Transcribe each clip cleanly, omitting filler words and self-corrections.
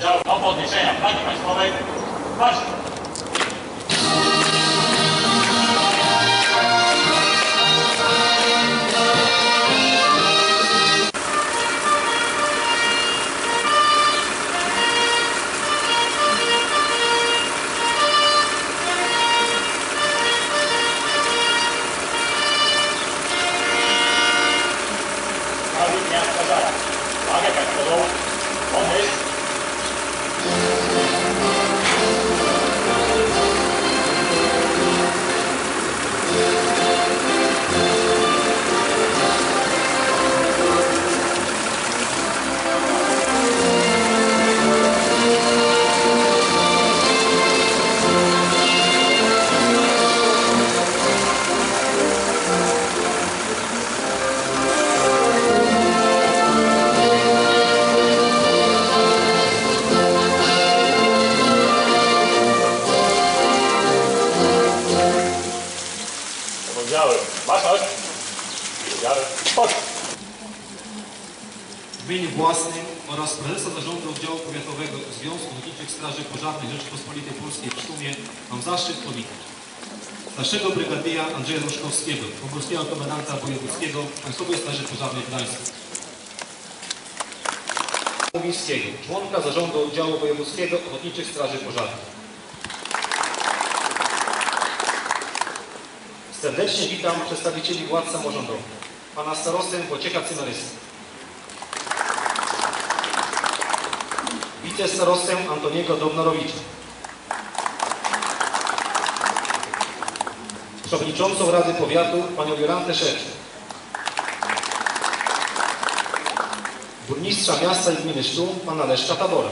oddziału do podniesienia flagi państwowej. Marsz! Flagę państwową podnieść. W imieniu własnym oraz prezesa Zarządu Oddziału Powiatowego Związku Ochotniczych Straży Pożarnych Rzeczypospolitej Polskiej w Sztumie mam zaszczyt powitać starszego brygadiera Andrzeja Roszkowskiego, pomorskiego komendanta wojewódzkiego Państwowej Straży Pożarnej w Gdańsku. Mówińskiego, członka Zarządu Oddziału Wojewódzkiego Ochotniczych Straży Pożarnych. Serdecznie witam przedstawicieli władz samorządowych, pana starostę Wojciecha Cymerysę, wicestarostę Antoniego Dobnorowicza, przewodniczącą Rady Powiatu panią Jolantę Szewczuk, burmistrza miasta i gminy Sztum pana Leszka Tabora,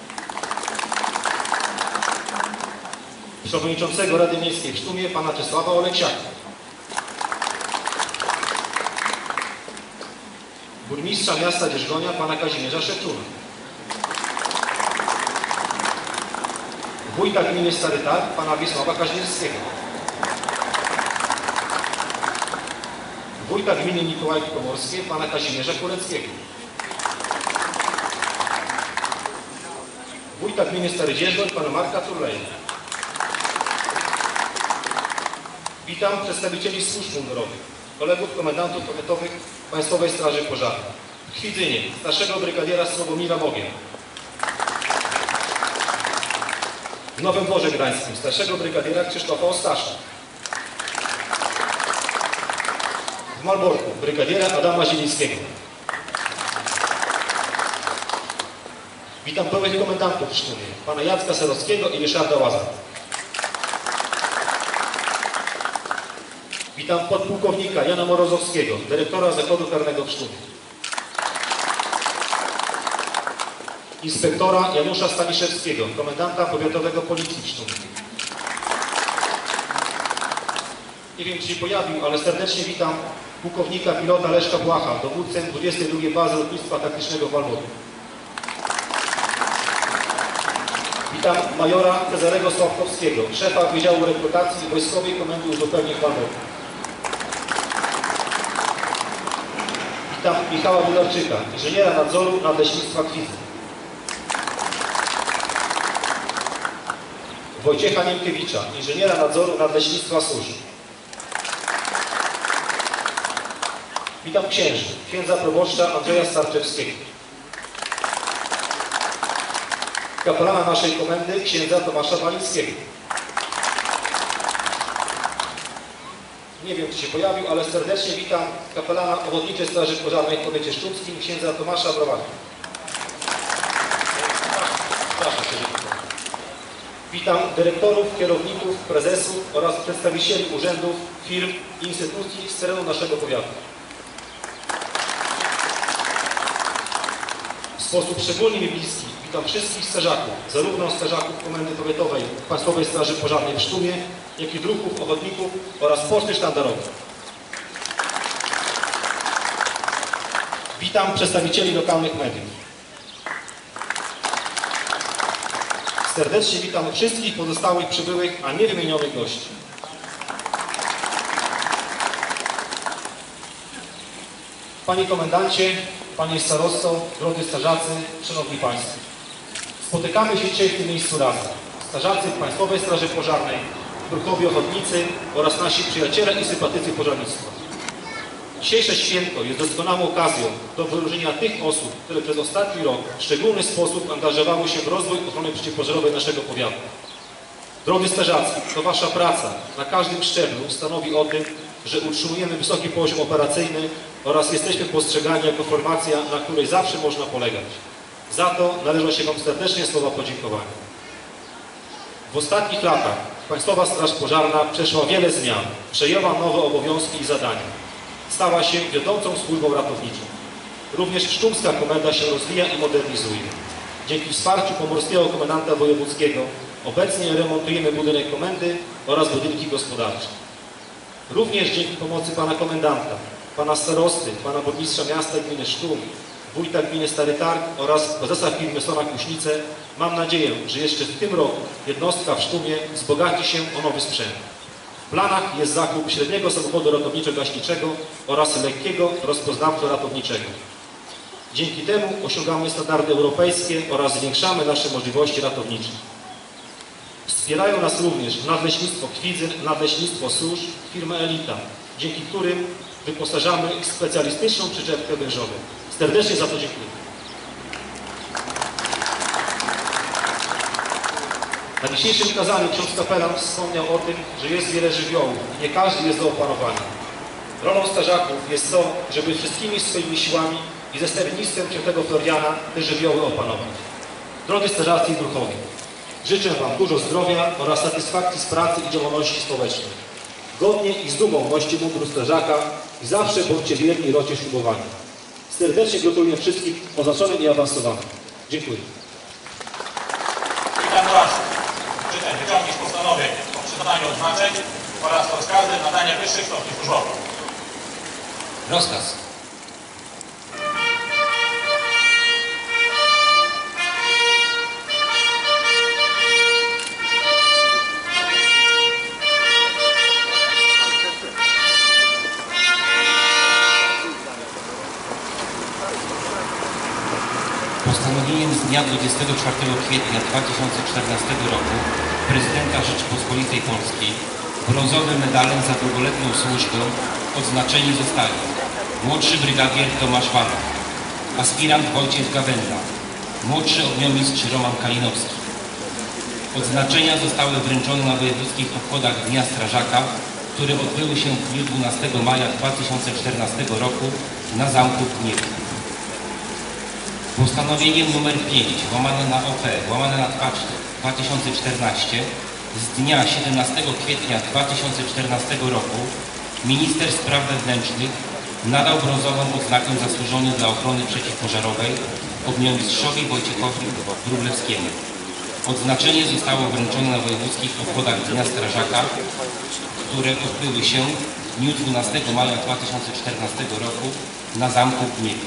przewodniczącego Rady Miejskiej w Sztumie pana Czesława Oleksiaka, burmistrza miasta Dzierżgonia pana Kazimierza Szewczuna, wójta gminy Stary Targ pana Wiesława Kaźmierskiego, wójta gminy Mikołajki Pomorskie pana Kazimierza Kureckiego, wójta gminy Stary Dzierżgoń pana Marka Turleja. Witam przedstawicieli służb mundurowych, kolegów komendantów powiatowych Państwowej Straży Pożarnej. W Kwidzynie starszego brygadiera Sławomira Bogier. W Nowym Dworze Gdańskim starszego brygadiera Krzysztofa Ostasza. W Malborku brygadiera Adama Zielińskiego. Witam byłych komendantów w Sztumie, pana Jacka Serowskiego i Ryszarda Łaza. Witam podpułkownika Jana Morozowskiego, dyrektora Zakładu Karnego w Sztumie. Inspektora Janusza Staniszewskiego, komendanta powiatowego Policji w Sztumie. Nie wiem, czy się pojawił, ale serdecznie witam pułkownika pilota Leszka Błacha, dowódcę 22 Bazy Lotnictwa Taktycznego w Malborku. Witam majora Cezarego Sławkowskiego, szefa Wydziału Rekrutacji Wojskowej Komendy Uzupełnień w Malborku. Witam Michała Budarczyka, inżyniera nadzoru nadleśnictwa Kwidzy. Wojciecha Niemkiewicza, inżyniera nadzoru nadleśnictwa Służb. Witam księży, księdza proboszcza Andrzeja Starczewskiego. Kapelana naszej komendy, księdza Tomasza Walińskiego. Nie wiem, czy się pojawił, ale serdecznie witam kapelana Ochotniczej Straży Pożarnej w powiecie sztumskim, księdza Tomasza Browaka. Witam dyrektorów, kierowników, prezesów oraz przedstawicieli urzędów, firm i instytucji z terenu naszego powiatu. W sposób szczególnie bliski witam wszystkich strażaków, zarówno strażaków Komendy Powiatowej Państwowej Straży Pożarnej w Sztumie, jak i druhów, ochotników oraz poczty sztandarowej. Witam przedstawicieli lokalnych mediów. Serdecznie witam wszystkich pozostałych przybyłych, a nie wymienionych gości. Panie Komendancie, Panie Starosto, drodzy strażacy, Szanowni Państwo. Spotykamy się dzisiaj w tym miejscu razem. Strażacy Państwowej Straży Pożarnej, druhowie ochotnicy oraz nasi przyjaciele i sympatycy pożarnictwa. Dzisiejsze święto jest doskonałą okazją do wyróżnienia tych osób, które przez ostatni rok w szczególny sposób angażowały się w rozwój ochrony przeciwpożarowej naszego powiatu. Drodzy strażacy, to Wasza praca na każdym szczeblu stanowi o tym, że utrzymujemy wysoki poziom operacyjny oraz jesteśmy postrzegani jako formacja, na której zawsze można polegać. Za to należą się Wam serdecznie słowa podziękowania. W ostatnich latach Państwowa Straż Pożarna przeszła wiele zmian, przejęła nowe obowiązki i zadania. Stała się wiodącą służbą ratowniczą. Również Sztumska Komenda się rozwija i modernizuje. Dzięki wsparciu Pomorskiego Komendanta Wojewódzkiego obecnie remontujemy budynek komendy oraz budynki gospodarcze. Również dzięki pomocy Pana Komendanta, Pana Starosty, Pana Burmistrza Miasta i Gminy Sztum, Wójta Gminy Stary Targ oraz prezesa firmy Sona Kuśnice mam nadzieję, że jeszcze w tym roku jednostka w Sztumie wzbogaci się o nowy sprzęt. W planach jest zakup średniego samochodu ratowniczo-gaśniczego oraz lekkiego rozpoznawczo-ratowniczego. Dzięki temu osiągamy standardy europejskie oraz zwiększamy nasze możliwości ratownicze. Wspierają nas również Nadleśnictwo Kwidzyn, Nadleśnictwo Susz, firma Elita, dzięki którym wyposażamy w specjalistyczną przyczepkę wężową. Serdecznie za to dziękuję. Na dzisiejszym kazaniu ksiądz kapelan wspomniał o tym, że jest wiele żywiołów i nie każdy jest do opanowania. Rolą strażaków jest to, żeby wszystkimi swoimi siłami i ze sternictwem świętego Floriana te żywioły opanować. Drodzy strażacy i druhowie, życzę Wam dużo zdrowia oraz satysfakcji z pracy i działalności społecznej. Godnie i z dumą noście mundur strażaka i zawsze bądźcie wierni rocie ślubowania. Serdecznie gratuluję wszystkich oznaczonym i awansowanym. Dziękuję. Witam Was. Życzę wyciągnięć postanowień o przyznaniu odznaczeń oraz rozkazy nadania wyższych stopni służbowych. Rozkaz. Postanowieniem z dnia 24 kwietnia 2014 roku prezydenta Rzeczypospolitej Polskiej brązowym medalem za długoletnią służbę odznaczeni zostali młodszy brygadier Tomasz Wanach, aspirant Wojciech Gawenda, młodszy ogniomistrz Roman Kalinowski. Odznaczenia zostały wręczone na wojewódzkich obchodach Dnia Strażaka, które odbyły się w dniu 12 maja 2014 roku na Zamku w Gniewie. Postanowieniem nr 5 łamane na OP łamane na 2014 z dnia 17 kwietnia 2014 roku minister spraw wewnętrznych nadał brązową odznakę zasłużony dla ochrony przeciwpożarowej ogniomistrzowi Wojciechowi Wróblewskiemu. Odznaczenie zostało wręczone na wojewódzkich obchodach Dnia Strażaka, które odbyły się w dniu 12 maja 2014 roku na Zamku w Gniewie.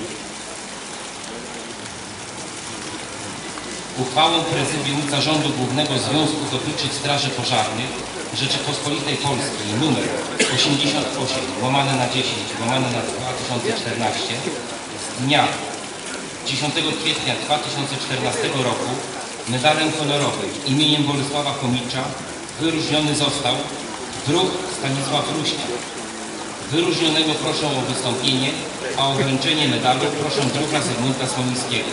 Uchwałą Prezydium Zarządu Głównego Związku Ochotniczych Straży Pożarnych Rzeczypospolitej Polskiej nr 88 łamane na 10 łamane na 2014 z dnia 10 kwietnia 2014 roku medalem honorowym imieniem Bolesława Chomicza wyróżniony został druh Stanisław Ruścia. Wyróżnionego proszę o wystąpienie, a o wręczenie medalu proszę druha Zygmunta Smolińskiego.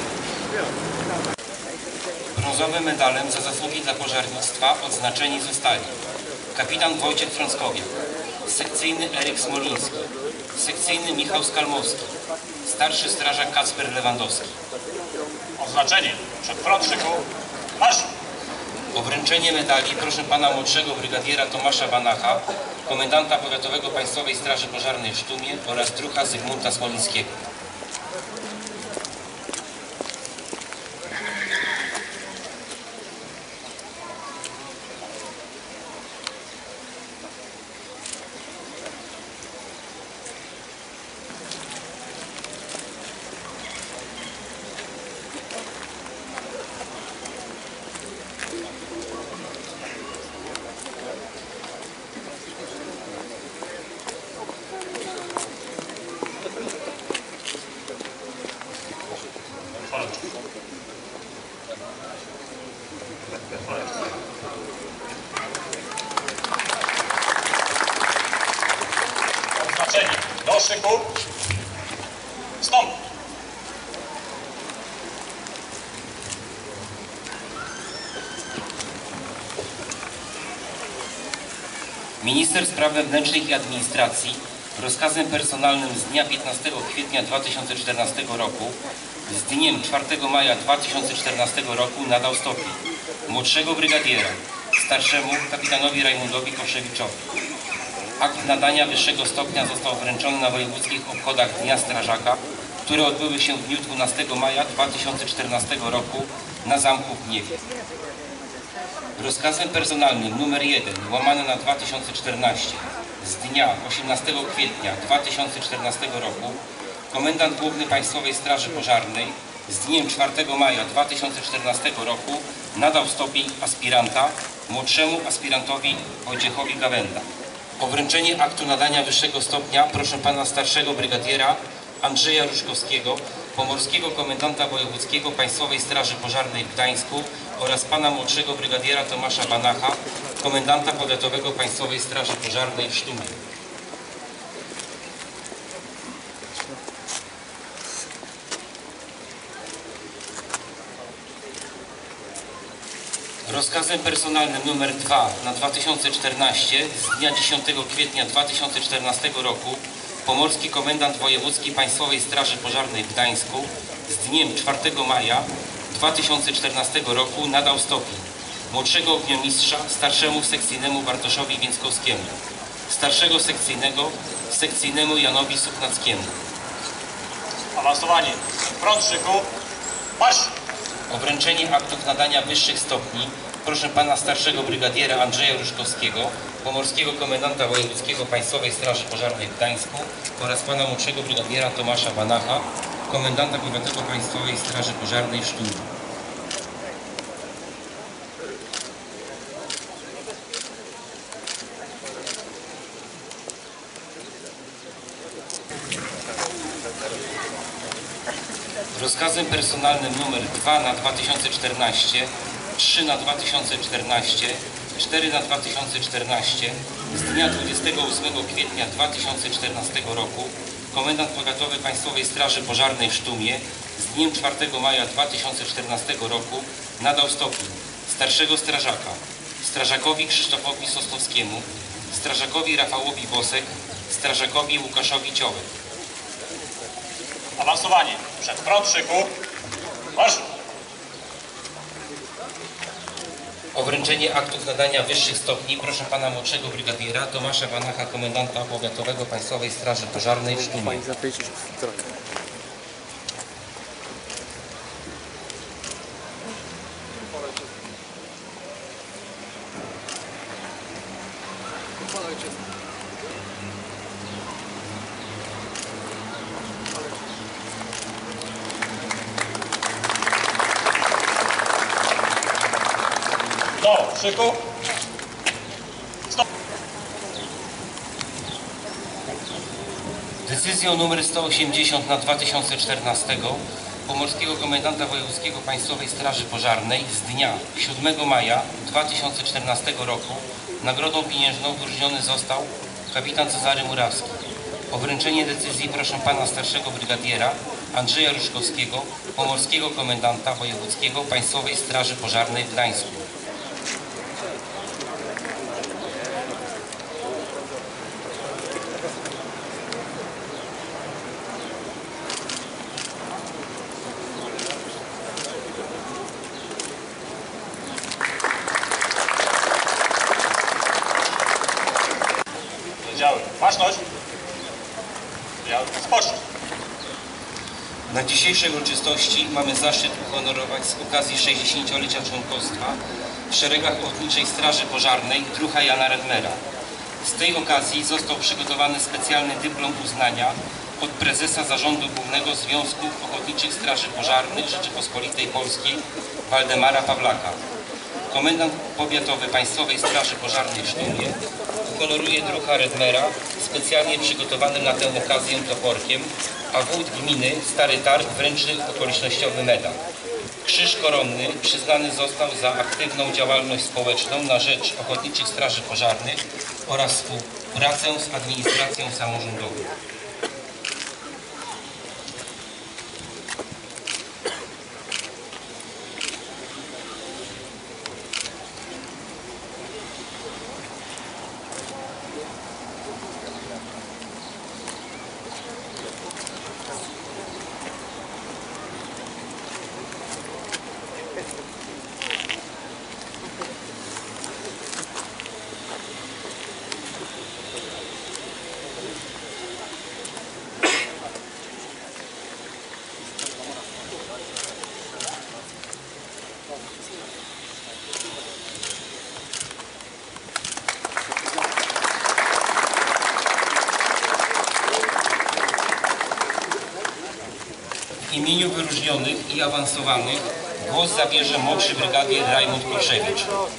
Brązowym medalem za zasługi dla pożarnictwa odznaczeni zostali kapitan Wojciech Frąckowiak, sekcyjny Eryk Smoliński, sekcyjny Michał Skalmowski, starszy strażak Kacper Lewandowski. Oznaczeni przed front szyku, marsz! O wręczenie medali proszę pana młodszego brygadiera Tomasza Wanacha, komendanta powiatowego Państwowej Straży Pożarnej w Sztumie oraz druha Zygmunta Smolińskiego. szyku. Stąd. Minister Spraw Wewnętrznych i Administracji rozkazem personalnym z dnia 15 kwietnia 2014 roku z dniem 4 maja 2014 roku nadał stopień młodszego brygadiera starszemu kapitanowi Rajmundowi Koszewiczowi. Akt nadania wyższego stopnia został wręczony na wojewódzkich obchodach Dnia Strażaka, które odbyły się w dniu 12 maja 2014 roku na zamku w Gniewie. Rozkazem personalnym nr 1 łamane na 2014 z dnia 18 kwietnia 2014 roku komendant główny Państwowej Straży Pożarnej z dniem 4 maja 2014 roku nadał stopień aspiranta młodszemu aspirantowi Wojciechowi Gawenda. O wręczenie aktu nadania wyższego stopnia proszę pana starszego brygadiera Andrzeja Różkowskiego, pomorskiego komendanta wojewódzkiego Państwowej Straży Pożarnej w Gdańsku oraz pana młodszego brygadiera Tomasza Banacha, komendanta powiatowego Państwowej Straży Pożarnej w Sztumie. Rozkazem personalnym nr 2 na 2014 z dnia 10 kwietnia 2014 roku pomorski komendant wojewódzki Państwowej Straży Pożarnej w Gdańsku z dniem 4 maja 2014 roku nadał stopień młodszego ogniomistrza starszemu sekcyjnemu Bartoszowi Więckowskiemu, starszego sekcyjnemu Janowi Suchnackiemu. Awansowanie. Front szyku. Marsz! O wręczenie aktów nadania wyższych stopni proszę pana starszego brygadiera Andrzeja Różkowskiego, pomorskiego komendanta wojewódzkiego Państwowej Straży Pożarnej w Gdańsku oraz pana młodszego brygadiera Tomasza Banacha, komendanta powiatowego Państwowej Straży Pożarnej w Sztumie. Rozkazem personalnym nr 2 na 2014, 3 na 2014, 4 na 2014 z dnia 28 kwietnia 2014 roku komendant powiatowy Państwowej Straży Pożarnej w Sztumie z dniem 4 maja 2014 roku nadał stopień starszego strażaka strażakowi Krzysztofowi Sosnowskiemu, strażakowi Rafałowi Bosek, strażakowi Łukaszowi Ciołek. Awansowanie. Przed front szyku. Marsz! O wręczenie aktów nadania wyższych stopni proszę pana młodszego brygadiera Tomasza Banacha, komendanta powiatowego Państwowej Straży Pożarnej w Sztumie. Do szyku. Stop. Decyzją nr 180 na 2014 pomorskiego komendanta wojewódzkiego Państwowej Straży Pożarnej z dnia 7 maja 2014 roku nagrodą pieniężną wyróżniony został kapitan Cezary Murawski. O wręczenie decyzji proszę pana starszego brygadiera Andrzeja Różkowskiego, pomorskiego komendanta wojewódzkiego Państwowej Straży Pożarnej w Gdańsku. Działy. Baczność. Spocznij. Na dzisiejszej uroczystości mamy zaszczyt uhonorować z okazji 60-lecia członkostwa w szeregach Ochotniczej Straży Pożarnej druha Jana Redmera. Z tej okazji został przygotowany specjalny dyplom uznania od prezesa Zarządu Głównego Związku Ochotniczych Straży Pożarnych Rzeczypospolitej Polskiej Waldemara Pawlaka. Komendant powiatowy Państwowej Straży Pożarnej w Sztumie uhonoruje druha Redmera specjalnie przygotowanym na tę okazję toporkiem, a wójt gminy Stary Targ wręczy okolicznościowy medal. Krzyż koronny przyznany został za aktywną działalność społeczną na rzecz Ochotniczych Straży Pożarnych oraz współpracę z administracją samorządową. W imieniu wyróżnionych i awansowanych głos zabierze młodszy brygadier Rajmund Kolszewicz.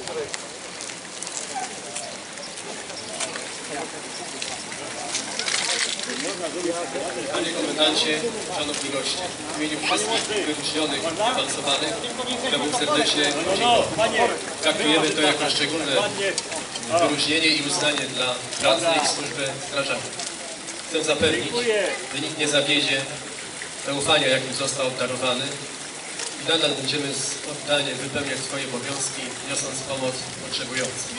Panie Komendancie, Szanowni goście, w imieniu wszystkich wyróżnionych i awansowanych chciałbym serdecznie podziękować. Traktujemy to jako szczególne wyróżnienie i uznanie dla pracy i służby strażaków. Chcę zapewnić, że nikt nie zawiedzie zaufania, jakim został obdarowany i nadal będziemy z oddaniem wypełniać swoje obowiązki, niosąc pomoc potrzebującym.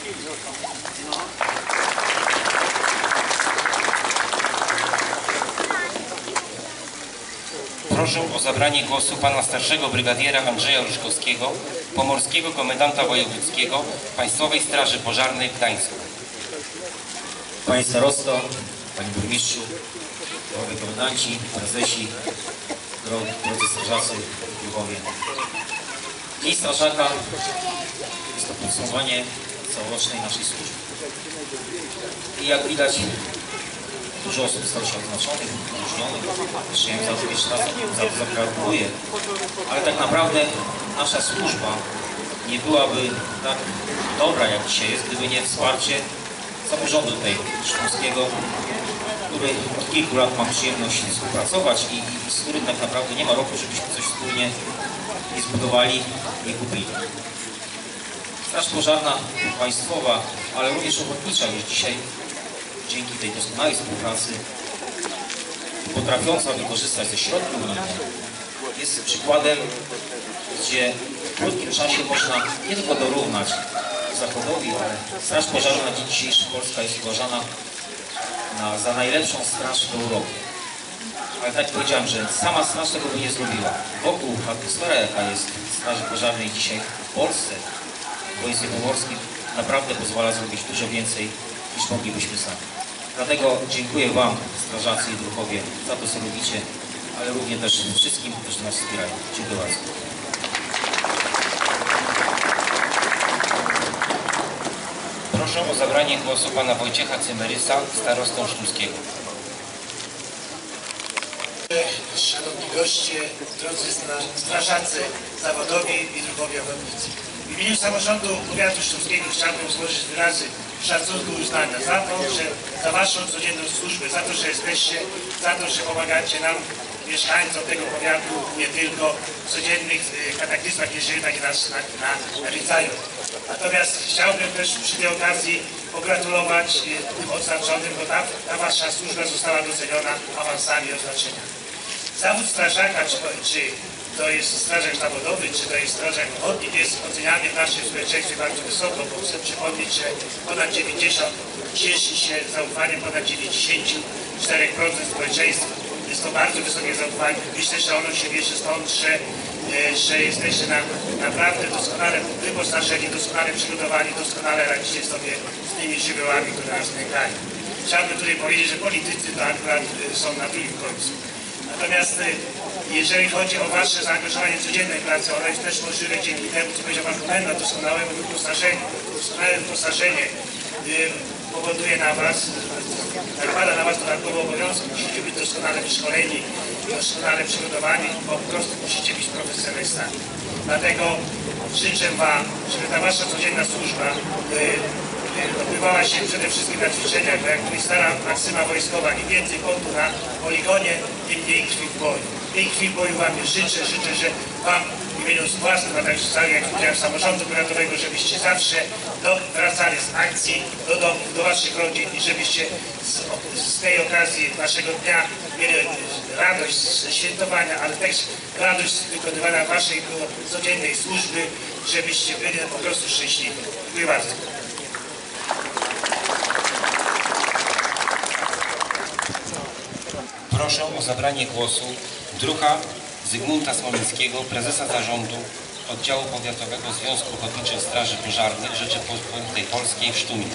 Proszę o zabranie głosu pana starszego brygadiera Andrzeja Ruszkowskiego, pomorskiego komendanta wojewódzkiego Państwowej Straży Pożarnej w Gdańsku. Panie starosto, panie burmistrzu, panowie komendanci, prezesi, drodzy strażacy, druhowie. Dzień strażaka jest to podsumowanie całorocznej naszej służby. I jak widać, dużo osób zostało się odznaczonych, wyróżnionych. Jeszcze ja za to jeszcze raz za to zagratuluję. Ale tak naprawdę nasza służba nie byłaby tak dobra, jak dzisiaj jest, gdyby nie wsparcie samorządu tutaj szkolskiego, który od kilku lat mam przyjemność współpracować i z którym tak naprawdę nie ma roku, żebyśmy coś wspólnie nie zbudowali, nie kupili. Straż Pożarna państwowa, ale również ochotnicza już dzisiaj dzięki tej doskonałej współpracy potrafiąca wykorzystać ze środków unijnych jest przykładem, gdzie w krótkim czasie można nie tylko dorównać Zachodowi, ale Straż Pożarna na dzień dzisiejszy Polska jest uważana za najlepszą straż w Europie. Ale tak jak powiedziałem, że sama straż tego by nie zrobiła. Wokół atmosfera, jaka jest w Straży Pożarnej dzisiaj w Polsce, w województwie pomorskim, naprawdę pozwala zrobić dużo więcej, niż moglibyśmy sami. Dlatego dziękuję Wam, strażacy i druhowie, za to, co robicie, ale również też wszystkim, którzy nas wspierają. Dziękuję bardzo. Proszę o zabranie głosu pana Wojciecha Cymerysa, starostę Sztumskiego. Szanowni goście, drodzy strażacy zawodowi i druhowie ochotnicy. W imieniu samorządu powiatu sztumskiego chciałbym złożyć wyrazy szacunku i uznania za Waszą codzienną służbę, za to, że jesteście, za to, że pomagacie nam, mieszkańcom tego powiatu, nie tylko w codziennych kataklizmach, jeżeli takie nas nawiedzają. Natomiast chciałbym też przy tej okazji pogratulować tym odznaczonym, bo ta Wasza służba została doceniona awansami i odznaczeniami. Zawód strażaka, czy to jest strażak zawodowy, czy to jest strażak ochotnik, jest oceniany w naszym społeczeństwie bardzo wysoko, bo chcę przypomnieć, że ponad 90 cieszy się zaufaniem, ponad 94% społeczeństwa. Jest to bardzo wysokie zaufanie. Myślę, że ono się bierze stąd, że jesteście naprawdę doskonale wyposażeni, doskonale przygotowani, doskonale radzicie sobie z tymi żywiołami, które nas nękają. Chciałbym tutaj powiedzieć, że politycy to akurat są na drugim końcu. Natomiast jeżeli chodzi o Wasze zaangażowanie w codziennej pracy, ono jest też możliwe dzięki temu, co powiedział Pan Komendant, doskonałemu wyposażeniu. Doskonałe wyposażenie powoduje na Was, nakłada na Was dodatkowe obowiązki. Musicie być doskonale wyszkoleni, doskonale przygotowani, bo po prostu musicie być profesjonalistami. Dlatego życzę Wam, żeby ta Wasza codzienna służba odbywała się przede wszystkim na ćwiczeniach, bo jak mówi stara maksyma wojskowa, im więcej potu na poligonie, tym mniej krwi w boju. Tej krwi w boju Wam życzę, że Wam w imieniu własnym, a także jak powiedziałem, samorządu powiatowego, żebyście zawsze wracali z akcji do domów, do Waszych rodzin i żebyście z tej okazji Waszego dnia mieli radość ze świętowania, ale też radość z wykonywania Waszej codziennej służby, żebyście byli po prostu szczęśliwi. Dziękuję bardzo. Proszę o zabranie głosu druha Zygmunta Smolińskiego, prezesa zarządu Oddziału Powiatowego Związku Ochotniczych Straży Pożarnych Rzeczypospolitej Polskiej w Sztumie.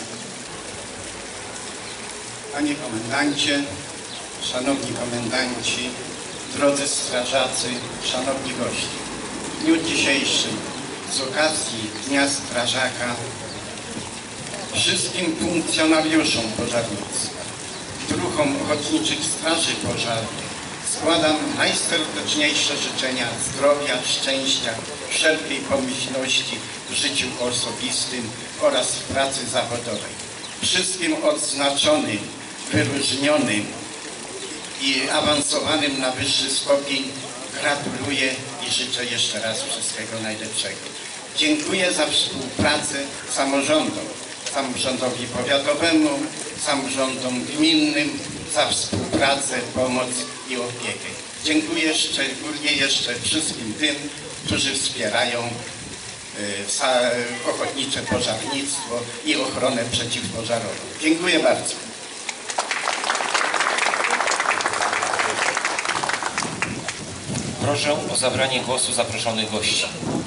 Panie Komendancie, Szanowni Komendanci, drodzy strażacy, Szanowni goście. W dniu dzisiejszym z okazji Dnia Strażaka wszystkim funkcjonariuszom pożarnictwa, druhom Ochotniczych Straży Pożarnych, składam najserdeczniejsze życzenia zdrowia, szczęścia, wszelkiej pomyślności w życiu osobistym oraz w pracy zawodowej. Wszystkim odznaczonym, wyróżnionym i awansowanym na wyższy stopień gratuluję i życzę jeszcze raz wszystkiego najlepszego. Dziękuję za współpracę samorządom, samorządowi powiatowemu, samorządom gminnym, za współpracę, pomoc i opiekę. Dziękuję szczególnie jeszcze wszystkim tym, którzy wspierają ochotnicze pożarnictwo i ochronę przeciwpożarową. Dziękuję bardzo. Proszę o zabranie głosu zaproszonych gości.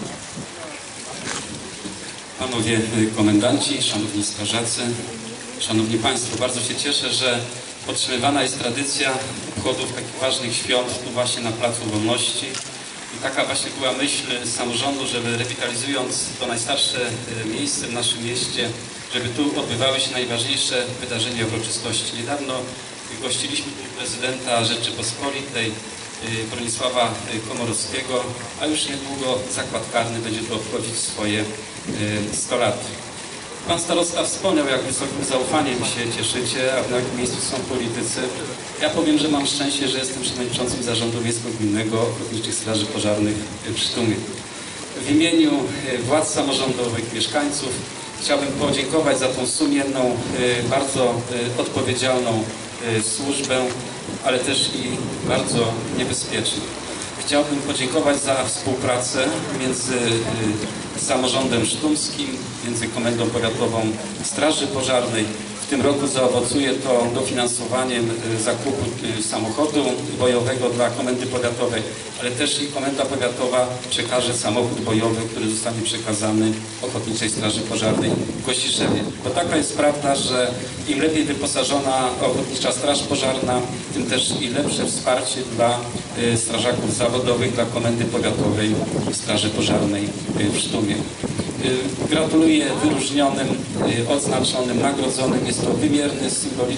Panowie komendanci, szanowni strażacy, szanowni państwo, bardzo się cieszę, że podtrzymywana jest tradycja obchodów takich ważnych świąt tu właśnie na Placu Wolności. I taka właśnie była myśl samorządu, żeby rewitalizując to najstarsze miejsce w naszym mieście, żeby tu odbywały się najważniejsze wydarzenia i uroczystości. Niedawno gościliśmy tu prezydenta Rzeczypospolitej, Bronisława Komorowskiego, a już niedługo zakład karny będzie tu obchodzić swoje 100 lat. Pan starosta wspomniał, jak wysokim zaufaniem się cieszycie, a w jakim miejscu są politycy. Ja powiem, że mam szczęście, że jestem przewodniczącym Zarządu Miejsko-Gminnego Ochotniczych Straży Pożarnych w Sztumie. W imieniu władz samorządowych, mieszkańców chciałbym podziękować za tą sumienną, bardzo odpowiedzialną służbę, ale też i bardzo niebezpieczną. Chciałbym podziękować za współpracę między samorządem sztumskim, między Komendą Powiatową Straży Pożarnej. W tym roku zaowocuje to dofinansowaniem zakupu samochodu bojowego dla Komendy Powiatowej, ale też i Komenda Powiatowa przekaże samochód bojowy, który zostanie przekazany Ochotniczej Straży Pożarnej w Kościszewie. Bo taka jest prawda, że im lepiej wyposażona Ochotnicza Straż Pożarna, tym też i lepsze wsparcie dla strażaków zawodowych, dla Komendy Powiatowej Straży Pożarnej w Sztumie. Gratuluję wyróżnionym, odznaczonym, nagrodzonym. Jest to wymierny,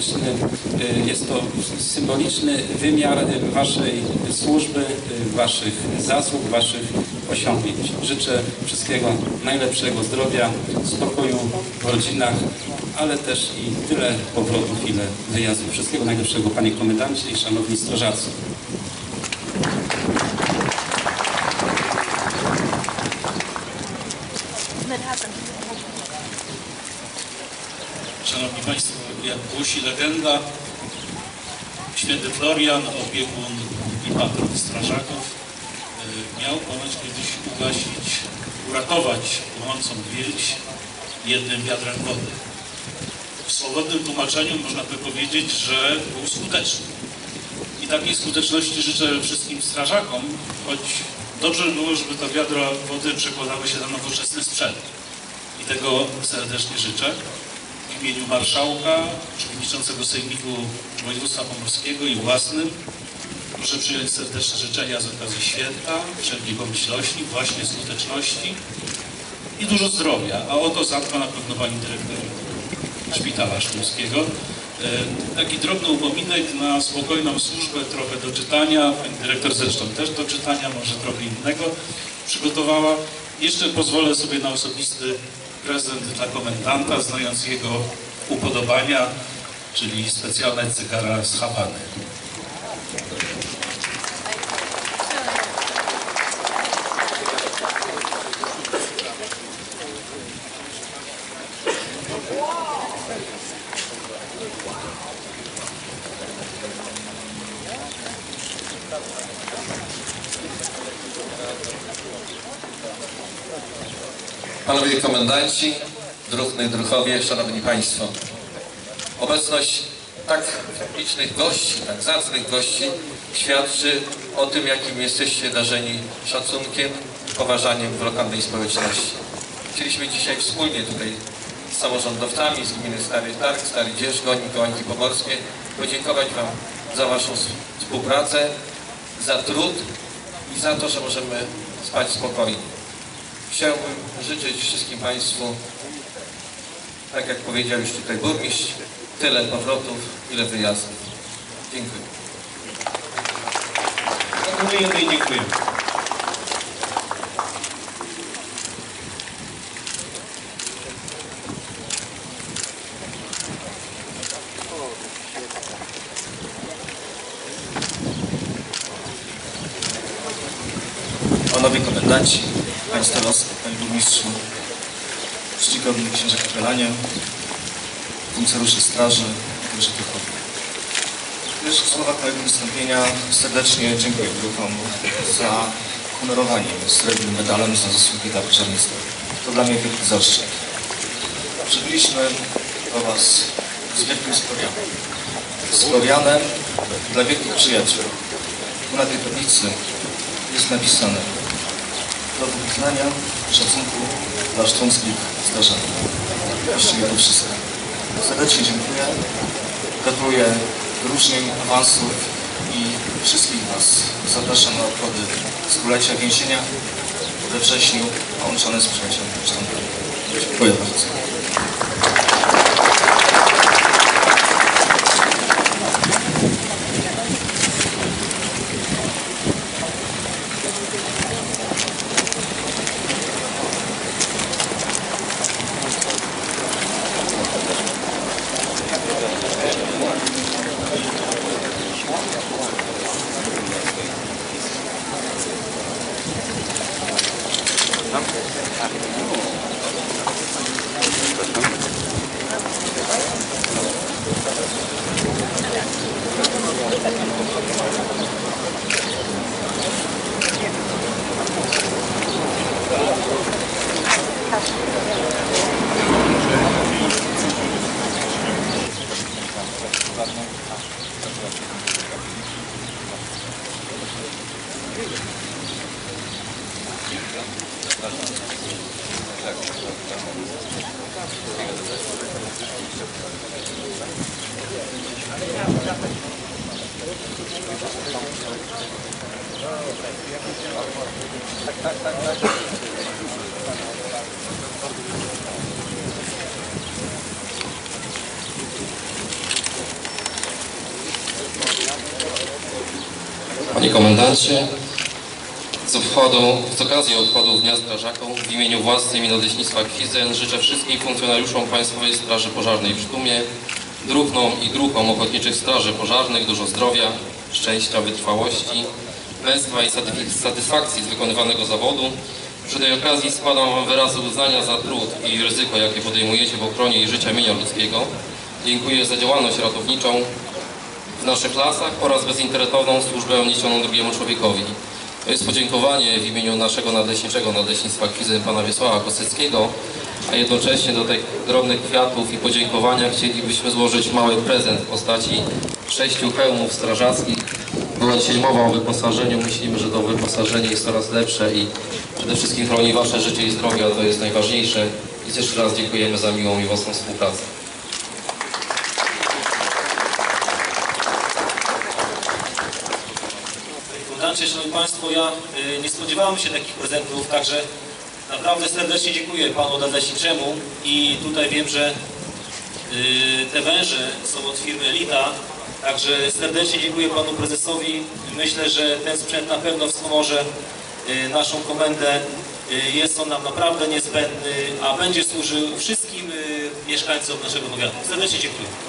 symboliczny wymiar waszej służby, waszych zasług, waszych osiągnięć. Życzę wszystkiego najlepszego, zdrowia, spokoju w rodzinach, ale też i tyle powrotów, ile wyjazdów. Wszystkiego najlepszego, panie komendancie i szanowni strażacy. Szanowni Państwo, jak głosi legenda, święty Florian, opiekun i patron strażaków, miał ponoć kiedyś uratować płonącą wieś jednym wiadrem wody. W swobodnym tłumaczeniu można by powiedzieć, że był skuteczny. I takiej skuteczności życzę wszystkim strażakom, choć dobrze by było, żeby to wiadro wody przekładały się na nowoczesny sprzęt. I tego serdecznie życzę. W imieniu marszałka, przewodniczącego Sejmiku Województwa Pomorskiego i własnym proszę przyjąć serdeczne życzenia z okazji święta, wszelkiej pomyślności, właśnie skuteczności i dużo zdrowia. A o to zadba na pewno pani dyrektor Szpitala Sztumskiego. Taki drobny upominek na spokojną służbę, trochę do czytania. Pani dyrektor zresztą też do czytania, może trochę innego przygotowała. Jeszcze pozwolę sobie na osobisty prezent dla komendanta, znając jego upodobania, czyli specjalne cygara z Hawany. Panowie komendanci, druhny, druhowie, szanowni państwo. Obecność tak licznych gości, tak zacnych gości świadczy o tym, jakim jesteście darzeni szacunkiem i poważaniem w lokalnej społeczności. Chcieliśmy dzisiaj wspólnie tutaj z samorządowcami z gminy Stary Targ, Stary Dzierżgoń, Mikołajki Pomorskie podziękować wam za waszą współpracę, za trud i za to, że możemy spać spokojnie. Chciałbym życzyć wszystkim państwu, tak jak powiedział już tutaj burmistrz, tyle powrotów, ile wyjazdów. Dziękuję. Gratulujemy i dziękujemy. Panowie komendanci, Panie Starostwo, Panie Burmistrzu, czcigodny księże kapelanie, funkcjonariusze straży, także duchowi. W pierwszych słowach mojego wystąpienia serdecznie dziękuję druhom za honorowanie srebrnym medalem za zasługi dla pożarnictwa. To dla mnie wielki zaszczyt. Przybyliśmy do Was z wielkim Florianem. Z Florianem dla wielkich przyjaciół. Tu na tej tablicy jest napisane: do wyznania szacunku dla szcząckich strażaków. Właściwie to wszystko. Serdecznie dziękuję. Gratuluję wyróżnień, awansów i wszystkich Was zapraszam na obchody stulecia więzienia we wrześniu, połączone z przyjaciółmi sztandarowymi. Dziękuję bardzo. Panie Komendancie, z okazji obchodów Dnia Strażaków w imieniu własnym i Nadleśnictwa Kwidzyń życzę wszystkim funkcjonariuszom Państwowej Straży Pożarnej w Sztumie, druhnom i druhom Ochotniczych Straży Pożarnych dużo zdrowia, szczęścia, wytrwałości, męstwa i satysfakcji z wykonywanego zawodu. Przy tej okazji składam Wam wyrazy uznania za trud i ryzyko, jakie podejmujecie w ochronie i życia mienia ludzkiego. Dziękuję za działalność ratowniczą w naszych lasach oraz bezinternetową służbę niesioną drugiemu człowiekowi. To jest podziękowanie w imieniu naszego nadleśniczego Nadleśnictwa Kwidzyń pana Wiesława Kosyckiego, a jednocześnie do tych drobnych kwiatów i podziękowania chcielibyśmy złożyć mały prezent w postaci 6 hełmów strażackich. Była dzisiaj mowa o wyposażeniu. Myślimy, że to wyposażenie jest coraz lepsze i przede wszystkim chroni Wasze życie i zdrowie, a to jest najważniejsze. I jeszcze raz dziękujemy za miłą i owocną współpracę. Szanowni Państwo, ja nie spodziewałem się takich prezentów, także naprawdę serdecznie dziękuję Panu Nadleśniczemu i tutaj wiem, że te węże są od firmy Elita, także serdecznie dziękuję Panu Prezesowi. Myślę, że ten sprzęt na pewno wspomoże naszą komendę. Jest on nam naprawdę niezbędny, a będzie służył wszystkim mieszkańcom naszego powiatu. Serdecznie dziękuję.